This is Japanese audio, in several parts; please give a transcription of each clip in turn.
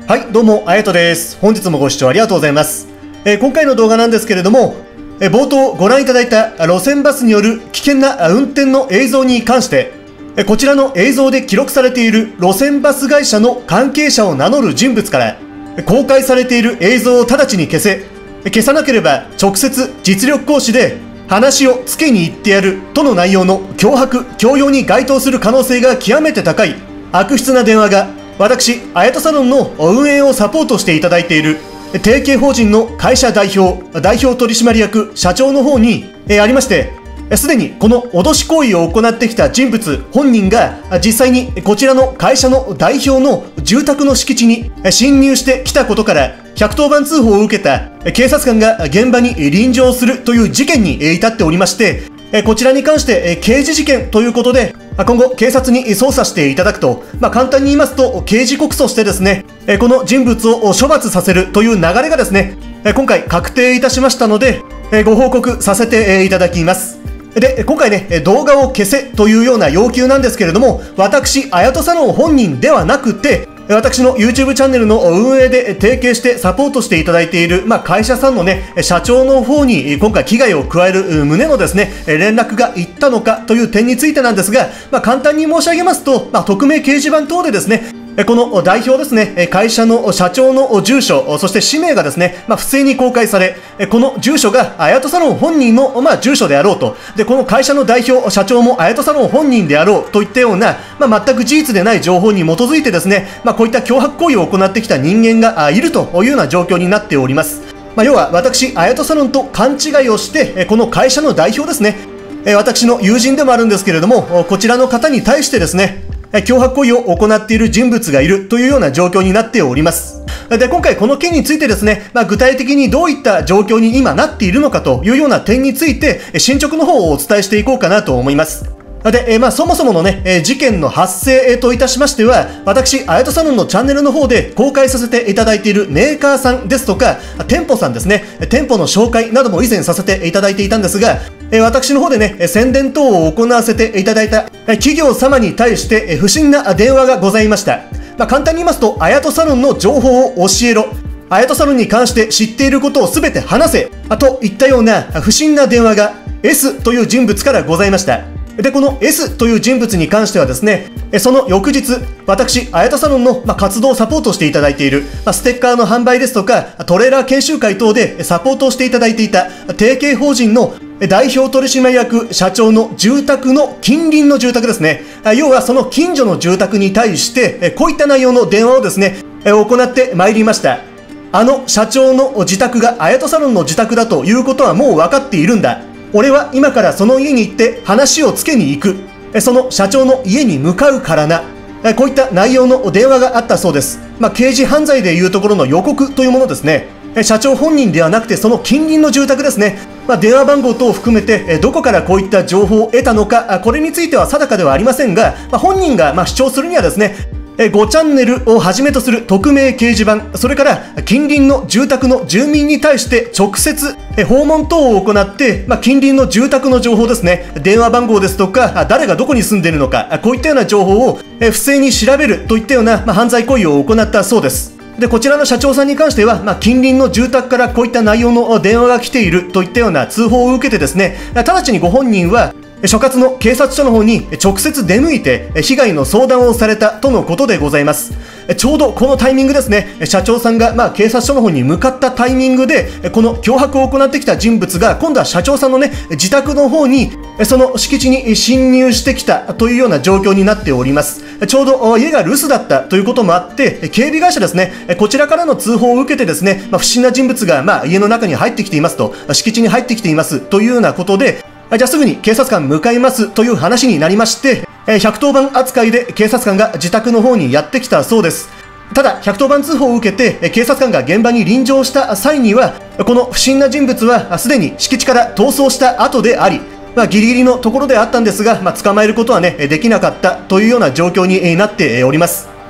はい、どうも、あやとです。本日もご視聴ありがとうございます。今回の動画なんですけれども、冒頭ご覧いただいた路線バスによる危険な運転の映像に関して、こちらの映像で記録されている路線バス会社の関係者を名乗る人物から、公開されている映像を直ちに消さなければ直接実力行使で話をつけに行ってやるとの内容の脅迫・強要に該当する可能性が極めて高い悪質な電話が、私、あやとサロンの運営をサポートしていただいている提携法人の会社代表取締役社長の方にありまして、すでにこの脅し行為を行ってきた人物本人が実際にこちらの会社の代表の住宅の敷地に侵入してきたことから110番通報を受けた警察官が現場に臨場するという事件に至っておりまして、こちらに関して刑事事件ということで今後警察に捜査していただくと、簡単に言いますと刑事告訴してですね、この人物を処罰させるという流れがですね、今回確定いたしましたので、ご報告させていただきます。で、今回ね、動画を消せというような要求なんですけれども、私、あやとサロン本人ではなくて、私の YouTube チャンネルの運営で提携してサポートしていただいている、会社さんのね、社長の方に今回危害を加える旨のですね、連絡がいったのかという点についてなんですが、簡単に申し上げますと、匿名掲示板等でですね、この代表ですね、会社の社長の住所、そして氏名がですね、不正に公開され、この住所があやとサロン本人の、住所であろうと、で、この会社の代表、社長もあやとサロン本人であろうといったような、全く事実でない情報に基づいてですね、こういった脅迫行為を行ってきた人間がいるというような状況になっております。要は私、あやとサロンと勘違いをして、この会社の代表ですね、私の友人でもあるんですけれども、こちらの方に対してですね、脅迫行為を行っている人物がいるというような状況になっております。で、今回この件についてですね、具体的にどういった状況に今なっているのかというような点について、進捗の方をお伝えしていこうかなと思います。で、そもそものね、事件の発生といたしましては、私、あやとサロンのチャンネルの方で公開させていただいているメーカーさんですとか、店舗さんですね、店舗の紹介なども以前させていただいていたんですが、私の方でね、宣伝等を行わせていただいた企業様に対して不審な電話がございました。簡単に言いますと、あやとサロンの情報を教えろ。あやとサロンに関して知っていることを全て話せ。といったような不審な電話が S という人物からございました。で、この S という人物に関してはですね、その翌日、私、あやとサロンの活動をサポートしていただいている、ステッカーの販売ですとか、トレーラー研修会等でサポートをしていただいていた提携法人の代表取締役社長の住宅の近隣の住宅ですね。要はその近所の住宅に対して、こういった内容の電話をですね、行ってまいりました。あの社長の自宅があやとサロンの自宅だということはもう分かっているんだ。俺は今からその家に行って話をつけに行く。その社長の家に向かうからな。こういった内容の電話があったそうです。刑事犯罪でいうところの予告というものですね。社長本人ではなくてその近隣の住宅ですね。電話番号等を含めてどこからこういった情報を得たのか、これについては定かではありませんが、本人が主張するにはですね、5チャンネルをはじめとする匿名掲示板、それから近隣の住宅の住民に対して直接訪問等を行って、近隣の住宅の情報ですね、電話番号ですとか、誰がどこに住んでいるのか、こういったような情報を不正に調べるといったような犯罪行為を行ったそうです。で、こちらの社長さんに関しては、近隣の住宅からこういった内容の電話が来ているといったような通報を受けてですね、直ちにご本人は所轄の警察署の方に直接出向いて被害の相談をされたとのことでございます。ちょうどこのタイミングですね、社長さんが警察署の方に向かったタイミングで、この脅迫を行ってきた人物が今度は社長さんのね、自宅の方にその敷地に侵入してきたというような状況になっております。ちょうど家が留守だったということもあって、警備会社ですね、こちらからの通報を受けてですね、不審な人物が家の中に入ってきていますと、敷地に入ってきていますというようなことで、じゃあすぐに警察官向かいますという話になりまして、110番扱いで警察官が自宅の方にやってきたそうです。ただ、110番通報を受けて警察官が現場に臨場した際には、この不審な人物はすでに敷地から逃走した後であり、ギリギリのところであったんですが、捕まえることはね、できなかったというような状況になっております。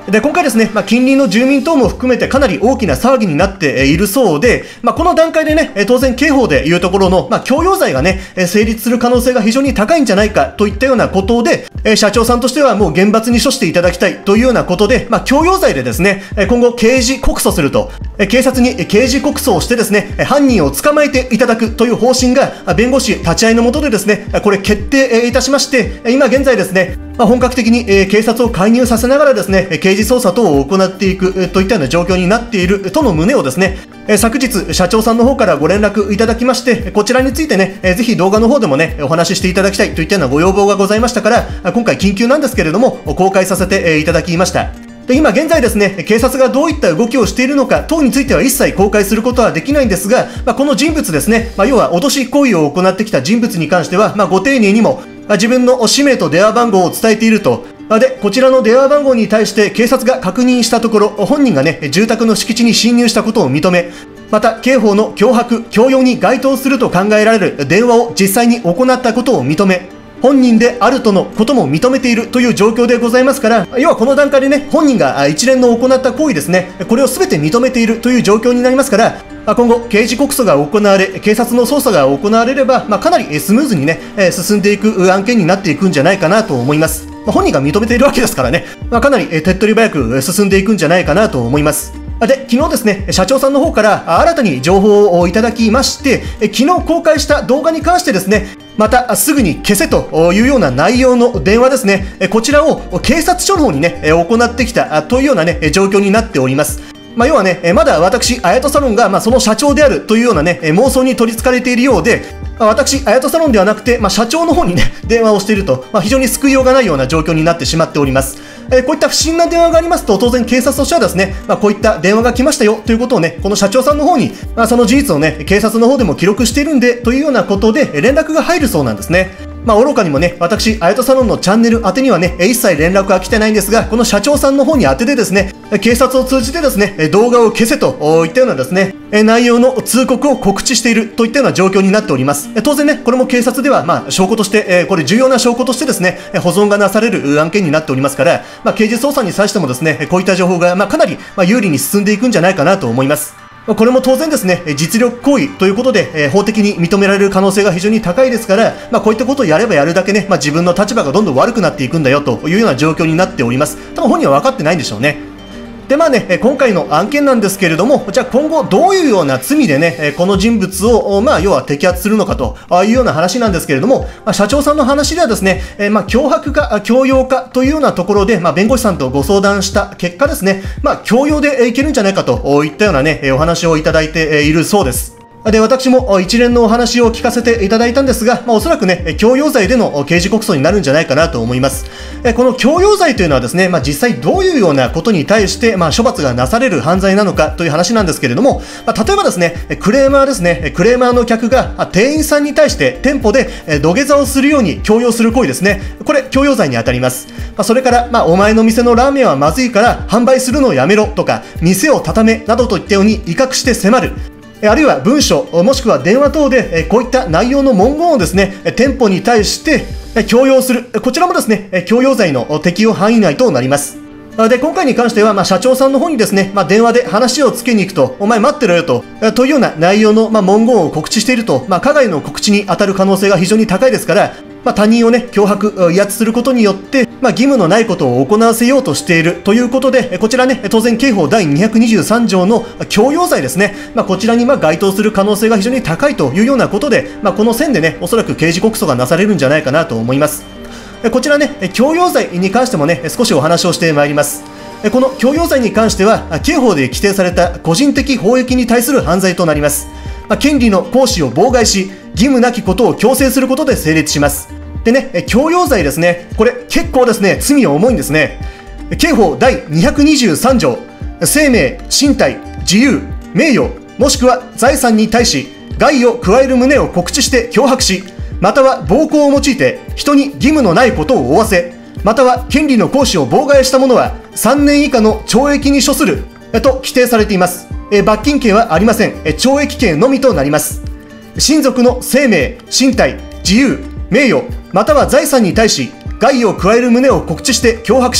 で、今回ですね、近隣の住民等も含めてかなり大きな騒ぎになっているそうで、この段階でね、当然刑法でいうところの、強要罪がね、成立する可能性が非常に高いんじゃないかといったようなことで、社長さんとしてはもう厳罰に処していただきたいというようなことで、強要罪でですね、今後刑事告訴すると、警察に刑事告訴をしてですね、犯人を捕まえていただくという方針が、弁護士立ち会いの下でですね、これ決定いたしまして、今現在ですね、本格的に警察を介入させながらですね、刑事捜査等を行っていくといったような状況になっているとの旨をですね、昨日社長さんの方からご連絡いただきまして、こちらについてね、ぜひ動画の方でもね、お話ししていただきたいといったようなご要望がございましたから、今回緊急なんですけれども、公開させていただきました。で、今現在ですね、警察がどういった動きをしているのか等については一切公開することはできないんですが、この人物ですね、要は脅し行為を行ってきた人物に関しては、ご丁寧にも自分の氏名と電話番号を伝えていると。で、こちらの電話番号に対して警察が確認したところ、本人がね、住宅の敷地に侵入したことを認め、また、刑法の脅迫、強要に該当すると考えられる電話を実際に行ったことを認め、本人であるとのことも認めているという状況でございますから、要はこの段階でね、本人が一連の行った行為ですね、これを全て認めているという状況になりますから、今後、刑事告訴が行われ、警察の捜査が行われれば、かなりスムーズにね、進んでいく案件になっていくんじゃないかなと思います。本人が認めているわけですからね、かなり手っ取り早く進んでいくんじゃないかなと思います。で、昨日ですね、社長さんの方から新たに情報をいただきまして、昨日公開した動画に関してですね、またすぐに消せというような内容の電話ですね、こちらを警察署の方にね、行ってきたというようなね、状況になっております。要はね、まだ私、あやとサロンが、その社長であるというようなね、妄想に取り憑かれているようで、私、あやとサロンではなくて、社長の方にね、電話をしていると、非常に救いようがないような状況になってしまっております。こういった不審な電話がありますと、当然警察としてはですね、こういった電話が来ましたよということをね、この社長さんの方に、その事実をね、警察の方でも記録しているんで、というようなことで連絡が入るそうなんですね。愚かにもね、私、あやとサロンのチャンネル宛てにはね、一切連絡は来てないんですが、この社長さんの方に宛てでですね、警察を通じてですね、動画を消せといったようなですね、内容の通告を告知しているといったような状況になっております。当然ね、これも警察では、証拠として、これ重要な証拠としてですね、保存がなされる案件になっておりますから、刑事捜査に際してもですね、こういった情報が、かなり、有利に進んでいくんじゃないかなと思います。これも当然ですね、実力行為ということで、法的に認められる可能性が非常に高いですから、こういったことをやればやるだけね、自分の立場がどんどん悪くなっていくんだよというような状況になっております。多分本人は分かってないんでしょうね。で、今回の案件なんですけれども、じゃあ今後どういうような罪でね、この人物を、要は摘発するのかというような話なんですけれども、社長さんの話ではですね、脅迫か強要かというようなところで、弁護士さんとご相談した結果ですね、強要でいけるんじゃないかといったようなね、お話をいただいているそうです。で、私も一連のお話を聞かせていただいたんですが、おそらくね、強要罪での刑事告訴になるんじゃないかなと思います。この強要罪というのはですね、実際どういうようなことに対して、処罰がなされる犯罪なのかという話なんですけれども、例えばですね、クレーマーですね、クレーマーの客が店員さんに対して店舗で土下座をするように強要する行為ですね。これ、強要罪に当たります。それから、お前の店のラーメンはまずいから販売するのをやめろとか、店を畳めなどといったように威嚇して迫る。あるいは文書、もしくは電話等で、こういった内容の文言をですね、店舗に対して強要する。こちらもですね、強要罪の適用範囲内となります。で、今回に関しては、社長さんの方にですね、電話で話をつけに行くと、お前待ってろよというような内容の、文言を告知していると、加害の告知に当たる可能性が非常に高いですから、他人をね、脅迫、威圧することによって、義務のないことを行わせようとしているということで、こちらね、当然刑法第223条の強要罪ですね、こちらに該当する可能性が非常に高いというようなことで、この線でね、おそらく刑事告訴がなされるんじゃないかなと思います。こちらね、強要罪に関してもね、少しお話をしてまいります。この強要罪に関しては、刑法で規定された個人的法益に対する犯罪となります。権利の行使を妨害し、義務なきことを強制することで成立します。でね、強要罪ですね、これ結構ですね、罪は重いんですね。刑法第223条、生命、身体、自由、名誉、もしくは財産に対し、害を加える旨を告知して脅迫し、または暴行を用いて人に義務のないことを負わせ、または権利の行使を妨害した者は3年以下の懲役に処すると規定されています。罰金刑はありません。懲役刑のみとなります。親族の生命、身体、自由、名誉、または財産に対し害を加える旨を告知して脅迫し、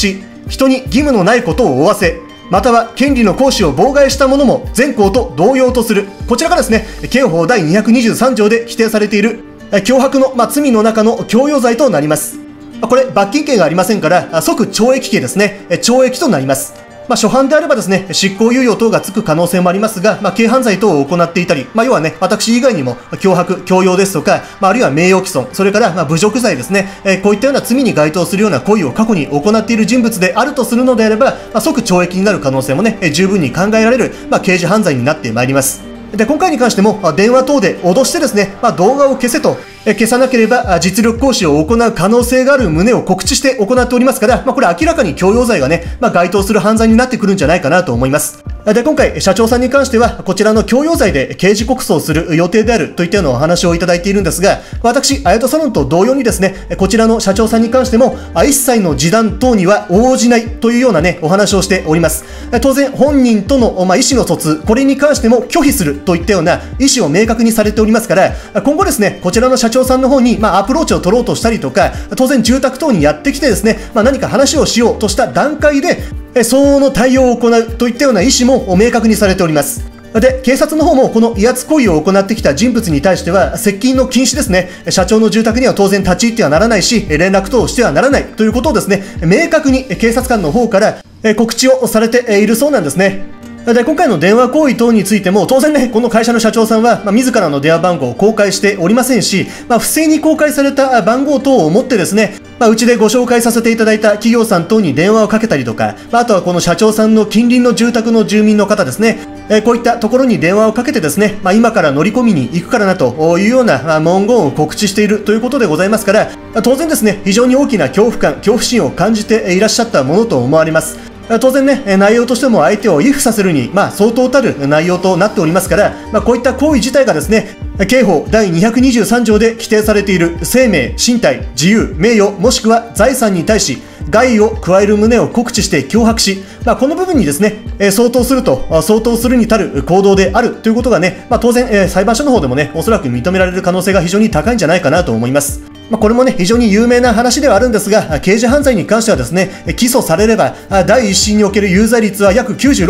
人に義務のないことを負わせ、または権利の行使を妨害したものも全項と同様とする。こちらがですね、刑法第223条で規定されている脅迫の、罪の中の強要罪となります。これ罰金刑がありませんから即懲役刑ですね。懲役となります。初犯であればですね、執行猶予等がつく可能性もありますが、軽犯罪等を行っていたり、要はね、私以外にも脅迫、強要ですとか、あるいは名誉毀損、それから侮辱罪ですね、こういったような罪に該当するような行為を過去に行っている人物であるとするのであれば、即懲役になる可能性もね、十分に考えられる、刑事犯罪になってまいります。で、今回に関しても、電話等で脅してですね、動画を消せと、消さなければ実力行使を行う可能性がある旨を告知して行っておりますから、これ明らかに強要罪がね、該当する犯罪になってくるんじゃないかなと思います。で、今回、社長さんに関しては、こちらの強要罪で刑事告訴をする予定であるといったようなお話をいただいているんですが、私、あやとサロンと同様にですね、こちらの社長さんに関しても、一切の示談等には応じないというようなね、お話をしております。当然、本人との、意思の疎通、これに関しても拒否するといったような意思を明確にされておりますから、今後ですね、こちらの社長さんの方に、アプローチを取ろうとしたりとか、当然住宅等にやってきてですね、何か話をしようとした段階で、相応の対応を行うといったような意思も明確にされております。で、警察の方もこの威圧行為を行ってきた人物に対しては接近の禁止ですね。社長の住宅には当然立ち入ってはならないし、連絡等をしてはならないということをですね、明確に警察官の方から告知をされているそうなんですね。で、今回の電話行為等についても、当然ね、この会社の社長さんは、自らの電話番号を公開しておりませんし、不正に公開された番号等を持ってですね、うちでご紹介させていただいた企業さん等に電話をかけたりとか、あとはこの社長さんの近隣の住宅の住民の方ですね、こういったところに電話をかけてですね、今から乗り込みに行くからなというような文言を告知しているということでございますから、当然ですね、非常に大きな恐怖感、恐怖心を感じていらっしゃったものと思われます。当然ね、内容としても相手を畏怖させるに、相当たる内容となっておりますから、こういった行為自体がですね、刑法第223条で規定されている生命、身体、自由、名誉、もしくは財産に対し、害を加える旨を告知して脅迫し、この部分にですね、相当するに足る行動であるということがね、当然、裁判所の方でもね、おそらく認められる可能性が非常に高いんじゃないかなと思います。これもね、非常に有名な話ではあるんですが、刑事犯罪に関してはですね、起訴されれば、第一審における有罪率は約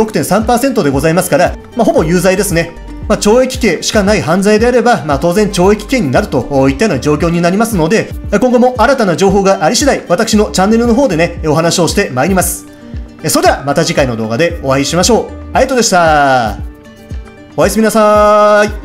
96.3% でございますから、ほぼ有罪ですね。懲役刑しかない犯罪であれば、当然懲役刑になるといったような状況になりますので、今後も新たな情報があり次第、私のチャンネルの方でね、お話をしてまいります。それではまた次回の動画でお会いしましょう。ありがとうでした。おやすみなさーい。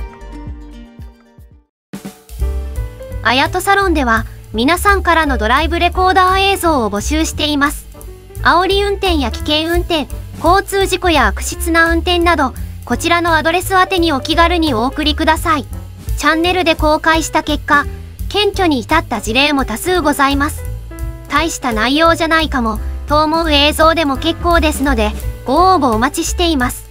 あやとサロンでは皆さんからのドライブレコーダー映像を募集しています。煽り運転や危険運転、交通事故や悪質な運転など、こちらのアドレス宛てにお気軽にお送りください。チャンネルで公開した結果、検挙に至った事例も多数ございます。大した内容じゃないかもと思う映像でも結構ですので、ご応募お待ちしています。